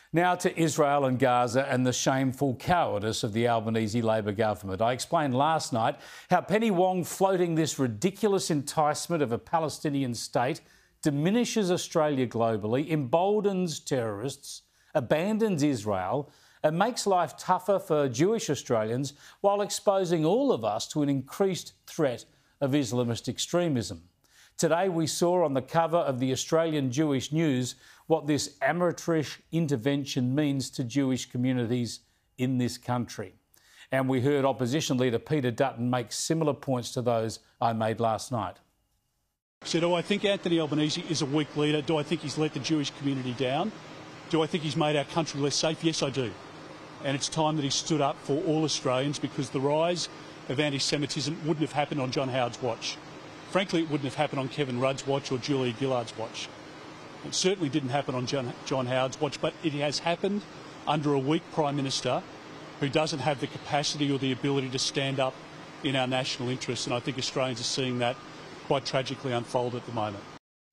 Now to Israel and Gaza and the shameful cowardice of the Albanese Labor government. I explained last night how Penny Wong floating this ridiculous enticement of a Palestinian state diminishes Australia globally, emboldens terrorists, abandons Israel and makes life tougher for Jewish Australians while exposing all of us to an increased threat of Islamist extremism. Today we saw on the cover of the Australian Jewish News what this amateurish intervention means to Jewish communities in this country. And we heard opposition leader Peter Dutton make similar points to those I made last night. So do I think Anthony Albanese is a weak leader? Do I think he's let the Jewish community down? Do I think he's made our country less safe? Yes, I do. And it's time that he stood up for all Australians, because the rise of anti-Semitism wouldn't have happened on John Howard's watch. Frankly, it wouldn't have happened on Kevin Rudd's watch or Julia Gillard's watch. It certainly didn't happen on John Howard's watch, but it has happened under a weak Prime Minister who doesn't have the capacity or the ability to stand up in our national interests. And I think Australians are seeing that quite tragically unfold at the moment.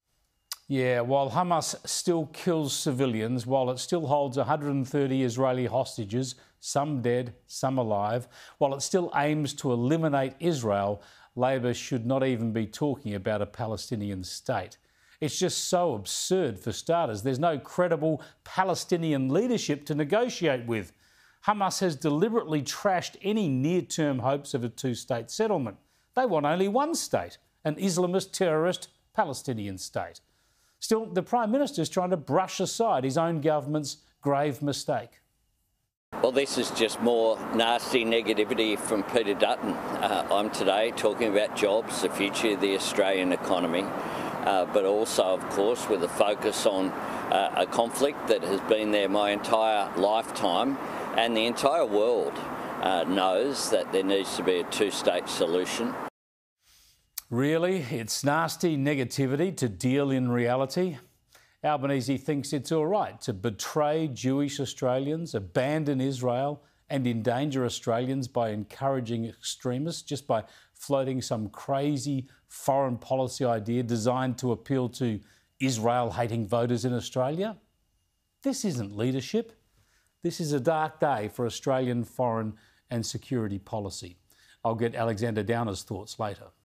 Yeah, while Hamas still kills civilians, while it still holds 130 Israeli hostages, some dead, some alive, while it still aims to eliminate Israel, Labor should not even be talking about a Palestinian state. It's just so absurd for starters. There's no credible Palestinian leadership to negotiate with. Hamas has deliberately trashed any near-term hopes of a two-state settlement. They want only one state, an Islamist terrorist Palestinian state. Still, the Prime Minister is trying to brush aside his own government's grave mistake. Well, this is just more nasty negativity from Peter Dutton. I'm today talking about jobs, the future of the Australian economy, but also, of course, with a focus on a conflict that has been there my entire lifetime, and the entire world knows that there needs to be a two-state solution. Really? It's nasty negativity to deal in reality? Albanese thinks it's all right to betray Jewish Australians, abandon Israel and endanger Australians by encouraging extremists, just by floating some crazy foreign policy idea designed to appeal to Israel-hating voters in Australia? This isn't leadership. This is a dark day for Australian foreign and security policy. I'll get Alexander Downer's thoughts later.